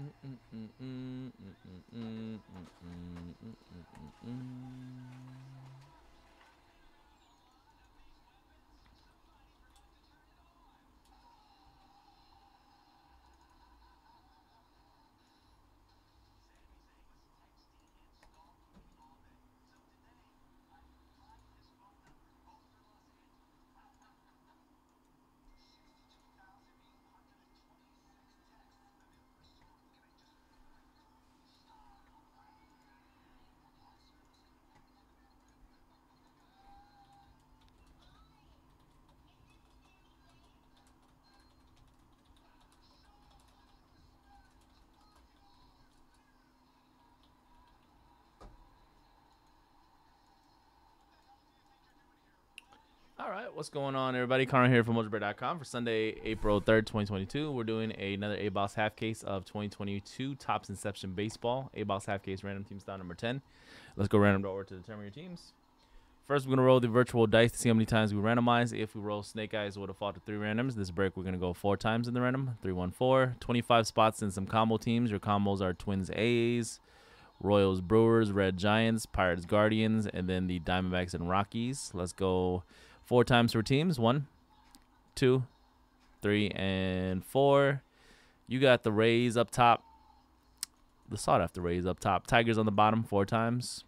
All right, what's going on, everybody? Connor here from MojoBreak.com for Sunday, April 3rd, 2022. We're doing another A-Box half case of 2022 Topps Inception Baseball. A-Box half case random team style number 10. Let's go random order to determine your teams. First, we're going to roll the virtual dice to see how many times we randomize. If we roll snake eyes, we'll default to 3 randoms. This break, we're going to go 4 times in the random. 3, 1, 4. 25 spots in some combo teams. Your combos are Twins A's, Royals Brewers, Red Giants, Pirates Guardians, and then the Diamondbacks and Rockies. Let's go 4 times for teams. 1, 2, 3, and 4. You got the Rays up top. The sought after Rays up top. Tigers on the bottom 4 times.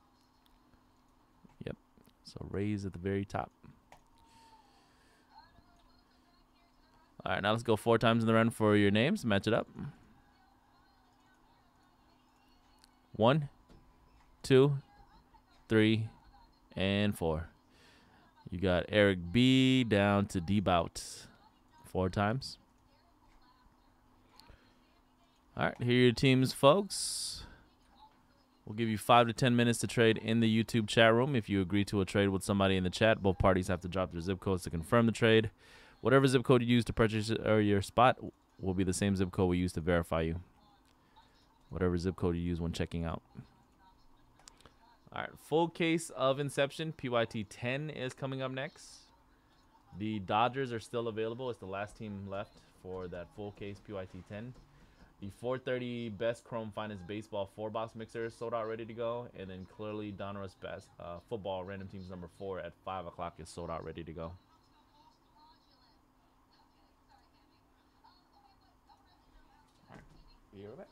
Yep. So Rays at the very top. All right, now let's go 4 times in the run for your names. Match it up. 1, 2, 3, and 4. You got Eric B down to D-Bout 4 times. All right, here are your teams, folks. We'll give you 5 to 10 minutes to trade in the YouTube chat room. If you agree to a trade with somebody in the chat, both parties have to drop their zip codes to confirm the trade. Whatever zip code you use to purchase your spot will be the same zip code we use to verify you. Whatever zip code you use when checking out. All right, full case of Inception. PYT 10 is coming up next. The Dodgers are still available. It's the last team left for that full case PYT 10. The 430 Best Chrome Finest Baseball 4-box mixer is sold out, ready to go. And then clearly Donruss Best Football Random Teams number 4 at 5 o'clock is sold out, ready to go. All right, be right back.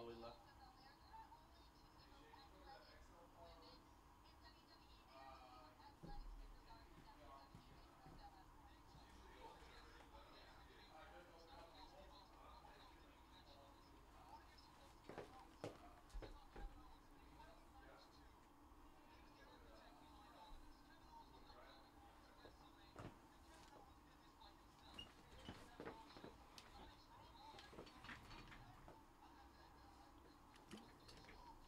we left.